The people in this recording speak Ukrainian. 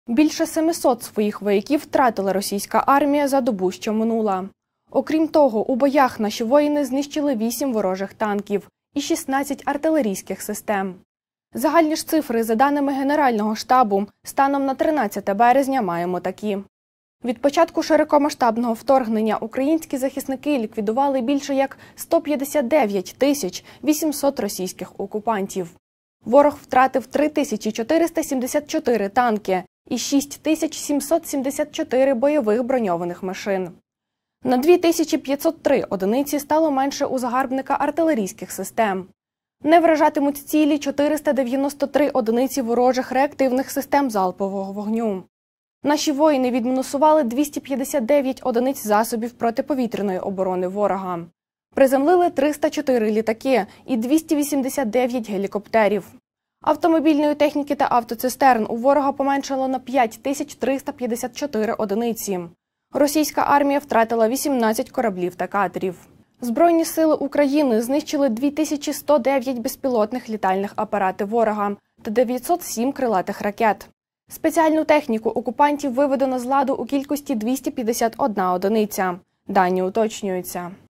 Більше 700 своїх вояків втратила російська армія за добу, що минула. Окрім того, у боях наші воїни знищили 8 ворожих танків і 16 артилерійських систем. Загальні ж цифри, за даними Генерального штабу, станом на 13 березня маємо такі. Від початку широкомасштабного вторгнення українські захисники ліквідували більше як 159 800 російських окупантів. Ворог втратив 3474 танки і 6774 бойових броньованих машин. На 2503 одиниці стало менше у загарбника артилерійських систем. Не вражатимуть цілі 493 одиниці ворожих реактивних систем залпового вогню. Наші воїни відмінусували 259 одиниць засобів протиповітряної оборони ворога. Приземлили 304 літаки і 289 гелікоптерів. Автомобільної техніки та автоцистерн у ворога поменшало на 5354 одиниці. Російська армія втратила 18 кораблів та катерів. Збройні сили України знищили 2109 безпілотних літальних апаратів ворога та 907 крилатих ракет. Спеціальну техніку окупантів виведено з ладу у кількості 251 одиниця. Дані уточнюються.